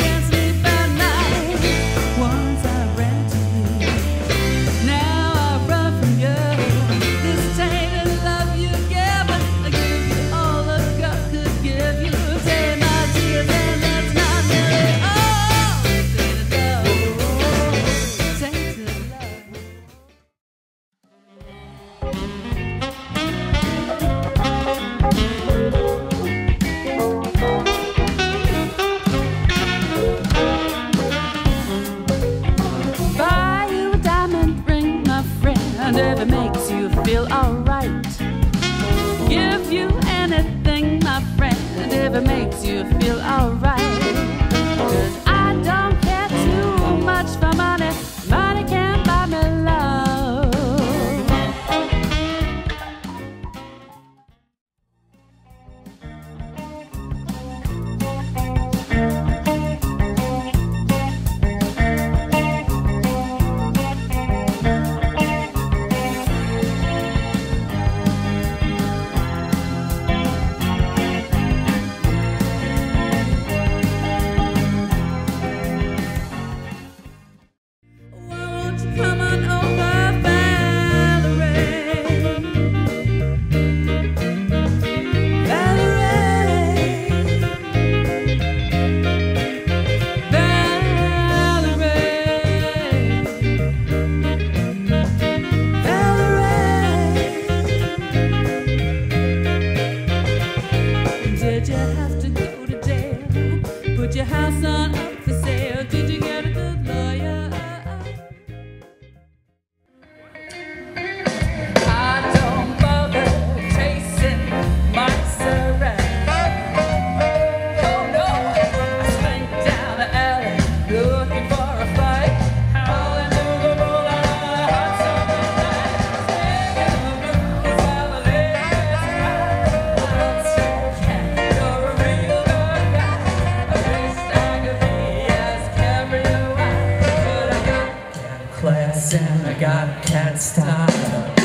can't sleep at night. Once I ran to you, now I run from you. This tainted love you give, I give you all that God could give you. Take my tears and that's not nearly all. Tainted love, tainted love. Buy you a diamond ring, my friend, if it makes you feel alright. Give you anything, my friend, if it makes you feel alright. 'Cause I don't care too much for money. Money can't buy me love. Come on over, Valerie. Valerie. Valerie. Valerie. Did you have to go to jail? Put your house on up for sale? Did you get a good lawyer? Class and I got a cat style.